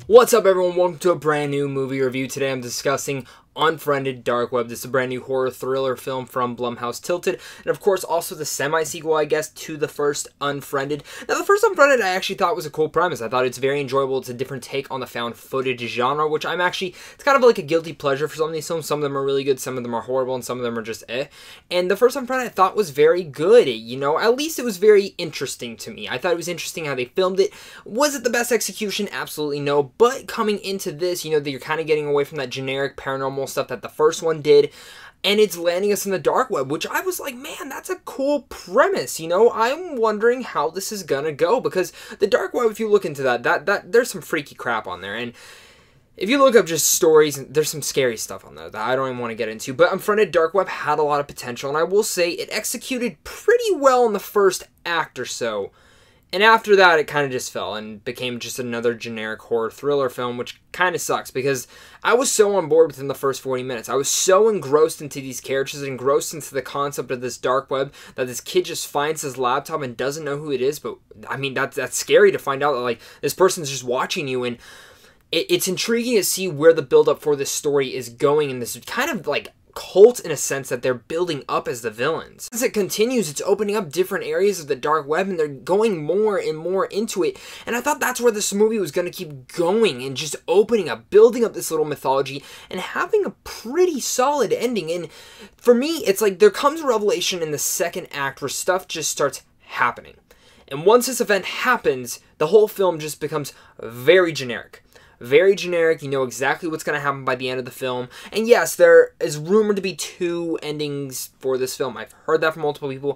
What's up, everyone? Welcome to a brand new movie review. Today I'm discussing Unfriended Dark Web. This is a brand new horror thriller film from Blumhouse Tilted, and of course also the semi-sequel, I guess, to the first Unfriended. Now, the first Unfriended I actually thought was a cool premise. I thought it's very enjoyable. It's a different take on the found footage genre, which it's kind of like a guilty pleasure for some of these films. Some of them are really good, some of them are horrible, and some of them are just eh. And the first Unfriended I thought was very good, you know, at least it was very interesting to me. I thought it was interesting how they filmed it. Was it the best execution? Absolutely no, but coming into this, you know, that you're kind of getting away from that generic paranormal stuff that the first one did, and it's landing us in the dark web, which I was like, man, that's a cool premise, you know. I'm wondering how this is gonna go, because the dark web, if you look into that there's some freaky crap on there, and if you look up just stories, there's some scary stuff on there that I don't even want to get into. But Unfriended Dark Web had a lot of potential, and I will say it executed pretty well in the first act or so. And after that, it kind of just fell and became just another generic horror thriller film, which kind of sucks because I was so on board within the first 40 minutes. I was so engrossed into these characters, engrossed into the concept of this dark web, that this kid just finds his laptop and doesn't know who it is. But, I mean, that's scary to find out that, like, this person's just watching you, and it's intriguing to see where the build-up for this story is going in this kind of, like, cult, in a sense that they're building up as the villains. As it continues, it's opening up different areas of the dark web, and they're going more and more into it, and I thought that's where this movie was going to keep going, and just opening up, building up this little mythology, and having a pretty solid ending. And for me, it's like there comes a revelation in the second act where stuff just starts happening, and once this event happens, the whole film just becomes very generic. Very generic. You know exactly what's going to happen by the end of the film. And yes, there is rumored to be 2 endings for this film. I've heard that from multiple people.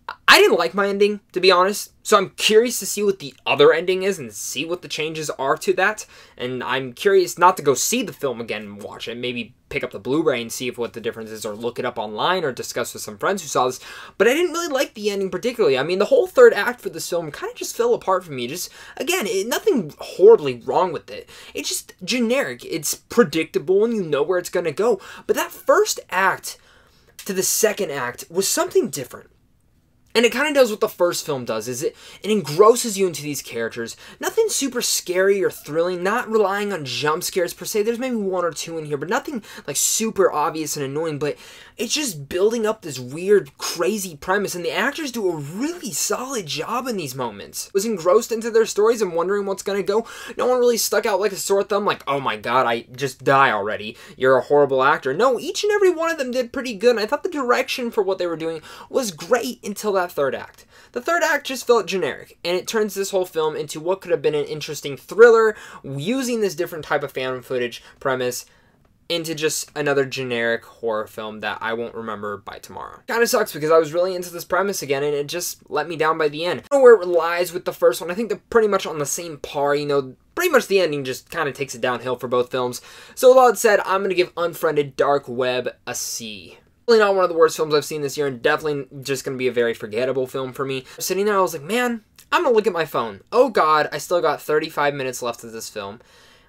I didn't like my ending, to be honest. So I'm curious to see what the other ending is and see what the changes are to that. And I'm curious not to go see the film again and watch it. Maybe pick up the Blu-ray and see what the difference is, or look it up online, or discuss with some friends who saw this. But I didn't really like the ending particularly. I mean, the whole third act for this film kind of just fell apart for me. Just, again, nothing horribly wrong with it. It's just generic. It's predictable and you know where it's going to go. But that first act to the second act was something different. And it kind of does what the first film does, is it engrosses you into these characters. Nothing super scary or thrilling, not relying on jump scares per se. There's maybe 1 or 2 in here, but nothing like super obvious and annoying, but it's just building up this weird, crazy premise, and the actors do a really solid job in these moments. I was engrossed into their stories and wondering what's going to go. No one really stuck out like a sore thumb, like, oh my god, I just die already. You're a horrible actor. No, each and every one of them did pretty good, and I thought the direction for what they were doing was great until that third act. The third act just felt generic, and it turns this whole film into what could have been an interesting thriller, using this different type of found footage premise into just another generic horror film that I won't remember by tomorrow. Kind of sucks because I was really into this premise again, and it just let me down by the end. I don't know where it lies with the first one. I think they're pretty much on the same par, you know. Pretty much the ending just kind of takes it downhill for both films. So with all that said, I'm going to give Unfriended Dark Web a C. Really not one of the worst films I've seen this year, and definitely just going to be a very forgettable film for me. Sitting there, I was like, man, I'm going to look at my phone. Oh god, I still got 35 minutes left of this film.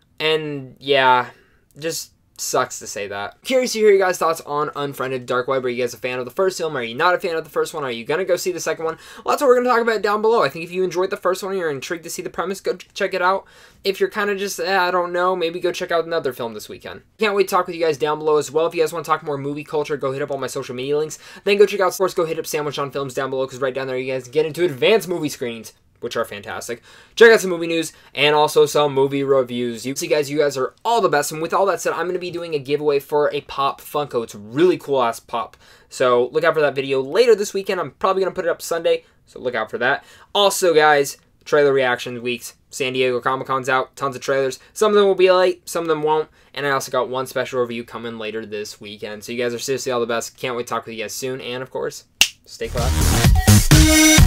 And yeah, just sucks to say that. Curious to hear your guys' thoughts on Unfriended Dark Web. Are you guys a fan of the first film? Are you not a fan of the first one? Are you going to go see the second one? Well, that's what we're going to talk about down below. I think if you enjoyed the first one and you're intrigued to see the premise, go check it out. If you're kind of just, I don't know, maybe go check out another film this weekend. Can't wait to talk with you guys down below as well. If you guys want to talk more movie culture, go hit up all my social media links. Then go check out Sports. Go hit up Sandwich on Films down below, because right down there you guys get into advanced movie screenings, which are fantastic. Check out some movie news and also some movie reviews. You guys are all the best. And with all that said, I'm going to be doing a giveaway for a Pop Funko. It's a really cool ass Pop. So look out for that video later this weekend. I'm probably going to put it up Sunday, so look out for that. Also, guys, trailer reaction weeks. San Diego Comic-Con's out. Tons of trailers. Some of them will be late, some of them won't. And I also got one special review coming later this weekend. So you guys are seriously all the best. Can't wait to talk with you guys soon. And of course, stay classy.